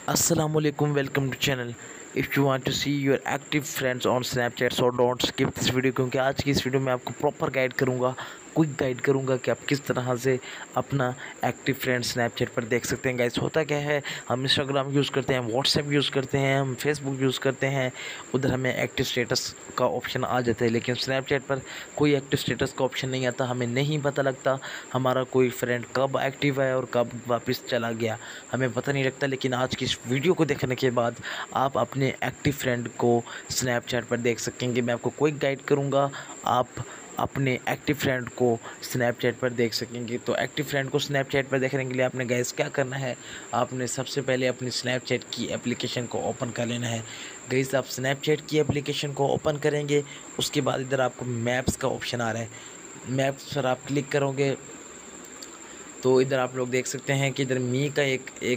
Assalamualaikum, welcome to channel. If you want to see your active friends on Snapchat, so don't skip this video, क्योंकि आज की इस video में आपको proper guide करूँगा, quick guide करूँगा कि आप किस तरह से अपना एक्टिव फ्रेंड स्नैपचैट पर देख सकते हैं। गाइस, होता क्या है, हम इंस्टाग्राम यूज़ करते हैं, व्हाट्सएप यूज़ करते हैं, हम फेसबुक यूज़ करते हैं, उधर हमें एक्टिव स्टेटस का ऑप्शन आ जाता है, लेकिन स्नैपचैट पर कोई एक्टिव स्टेटस का ऑप्शन नहीं आता। हमें नहीं पता लगता हमारा कोई फ्रेंड कब एक्टिव है और कब वापस चला गया, हमें पता नहीं लगता। लेकिन आज की इस वीडियो को देखने के बाद आप अपने एक्टिव फ्रेंड को स्नैपचैट पर देख सकेंगे। मैं आपको क्विक गाइड करूंगा, आप अपने एक्टिव फ्रेंड को स्नैपचैट पर देख सकेंगे। तो एक्टिव फ्रेंड को स्नैपचैट पर देखने के लिए आपने गाइस क्या करना है, आपने सबसे पहले अपनी स्नैपचैट की एप्लीकेशन को ओपन कर लेना है। गाइस, आप स्नैपचैट की एप्लीकेशन को ओपन करेंगे, उसके बाद इधर आपको मैप्स का ऑप्शन आ रहा है, मैप्स पर आप क्लिक करोगे तो इधर आप लोग देख सकते हैं कि इधर मी का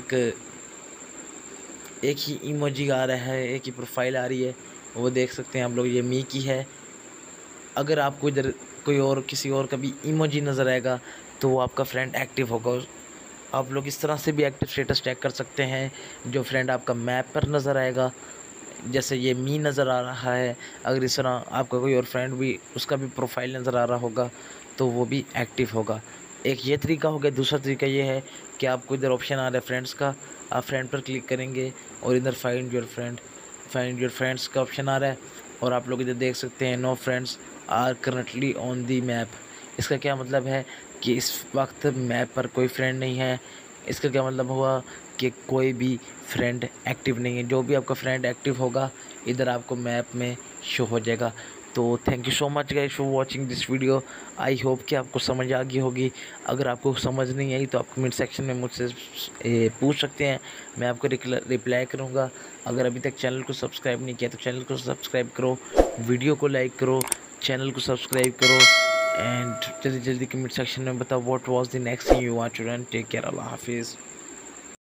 एक ही इमोजी आ रहा है, एक ही प्रोफाइल आ रही है, वो देख सकते हैं आप लोग, ये मी की है। अगर आपको इधर कोई और किसी और का भी इमोजी नज़र आएगा तो वो आपका फ्रेंड एक्टिव होगा। आप लोग इस तरह से भी एक्टिव स्टेटस चेक कर सकते हैं, जो फ्रेंड आपका मैप पर नज़र आएगा, जैसे ये मी नज़र आ रहा है। अगर इस तरह आपका कोई और फ्रेंड भी, उसका भी प्रोफाइल नज़र आ रहा होगा तो वो भी एक्टिव होगा। एक ये तरीका हो गया। दूसरा तरीका ये है कि आपको इधर ऑप्शन आ रहा है फ्रेंड्स का, आप फ्रेंड पर क्लिक करेंगे और इधर फाइंड योर फ्रेंड्स का ऑप्शन आ रहा है, और आप लोग इधर देख सकते हैं no friends are currently on the map. इसका क्या मतलब है कि इस वक्त मैप पर कोई फ्रेंड नहीं है। इसका क्या मतलब हुआ कि कोई भी फ्रेंड एक्टिव नहीं है। जो भी आपका फ्रेंड एक्टिव होगा इधर आपको मैप में शो हो जाएगा। तो thank you so much guys for watching this video. I hope कि आपको समझ आ गई होगी। अगर आपको समझ नहीं आई तो आप कमेंट सेक्शन में मुझसे पूछ सकते हैं, मैं आपको रिप्लाई करूँगा। अगर अभी तक चैनल को सब्सक्राइब नहीं किया तो चैनल को सब्सक्राइब करो, वीडियो को लाइक करो, चैनल को सब्सक्राइब करो, एंड जल्दी जल्दी कमेंट सेक्शन में बताओ what was the next thing you want to run. Take care, अल्लाह हाफिज़।